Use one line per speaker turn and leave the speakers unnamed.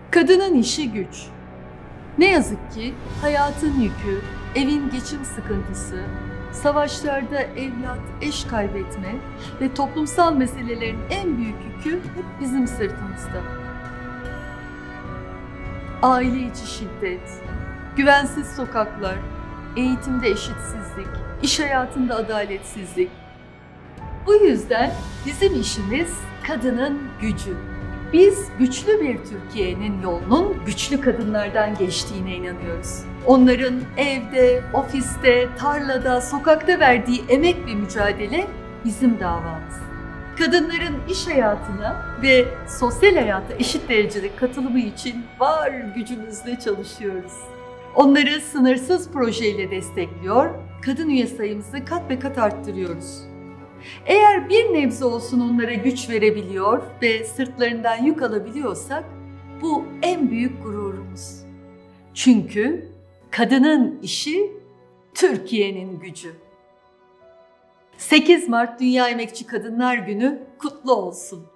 Kadının işi güç. Ne yazık ki hayatın yükü, evin geçim sıkıntısı, savaşlarda evlat, eş kaybetme ve toplumsal meselelerin en büyük yükü hep bizim sırtımızda. Aile içi şiddet, güvensiz sokaklar, eğitimde eşitsizlik, iş hayatında adaletsizlik. Bu yüzden bizim işimiz kadının gücü. Biz güçlü bir Türkiye'nin yolunun güçlü kadınlardan geçtiğine inanıyoruz. Onların evde, ofiste, tarlada, sokakta verdiği emek ve mücadele bizim davamız. Kadınların iş hayatına ve sosyal hayata eşit derecede katılımı için var gücümüzle çalışıyoruz. Onları sınırsız projeyle destekliyor, kadın üye sayımızı kat be kat arttırıyoruz. Eğer bir nebze olsun onlara güç verebiliyor ve sırtlarından yük alabiliyorsak bu en büyük gururumuz. Çünkü kadının işi Türkiye'nin gücü. 8 Mart Dünya Emekçi Kadınlar Günü kutlu olsun.